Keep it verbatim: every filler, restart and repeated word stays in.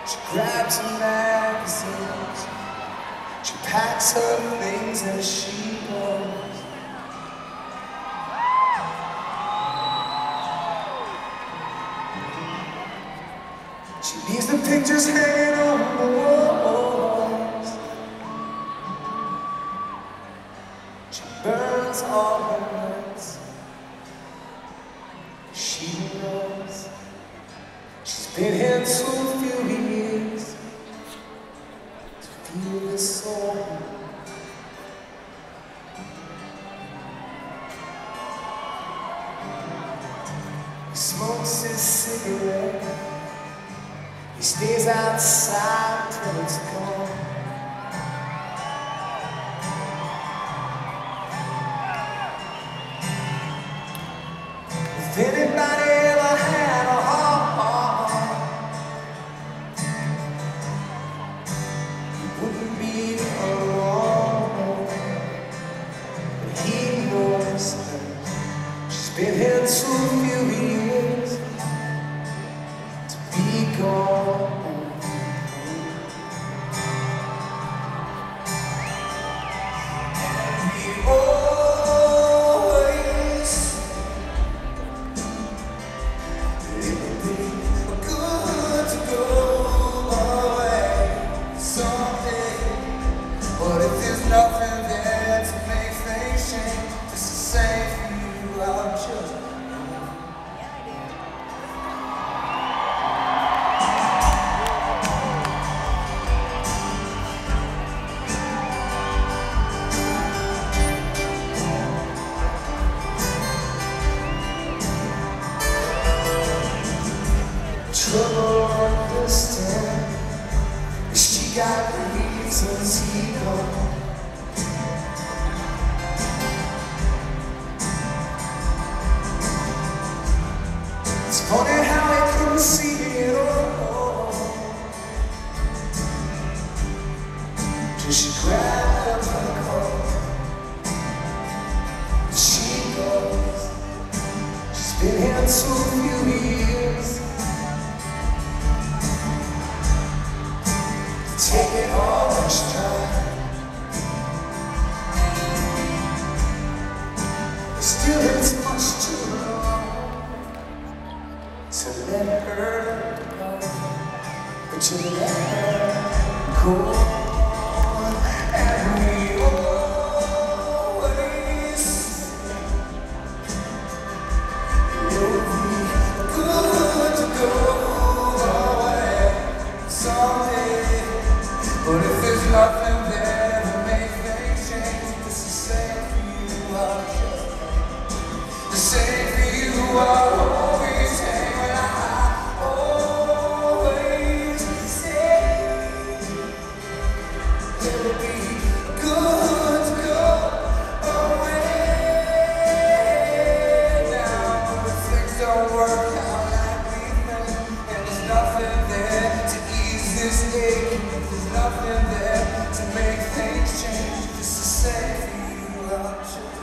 She grabs her magazines, she packs her things as she goes. She leaves the pictures hanging on the walls. She burns all her nights. She knows she's been here too few years to feel this soul. He smokes his cigarette. He stays outside till it's gone. If anybody ever had a heart, he wouldn't be alone. But he knows that she's been here too few years to be gone. But if there's nothing there to make things change, it's the same for you, I'll just Trouble understand, she got reasons he don't. It's funny how he couldn't see it all till she grabbed up her coat. She goes, she's been here too few years. Take it all in stride. It still hurts much too long to let her go, but you let her go. And we always it would be good to go away someday. But if there's nothing there to make things change, it's the same for you, I'll just the same for you, I'll always hang when I always say it would be good to go away now. But if things don't work out like we think, and there's nothing there to ease this ache, nothing there to make things change. It's the same for you, I'll just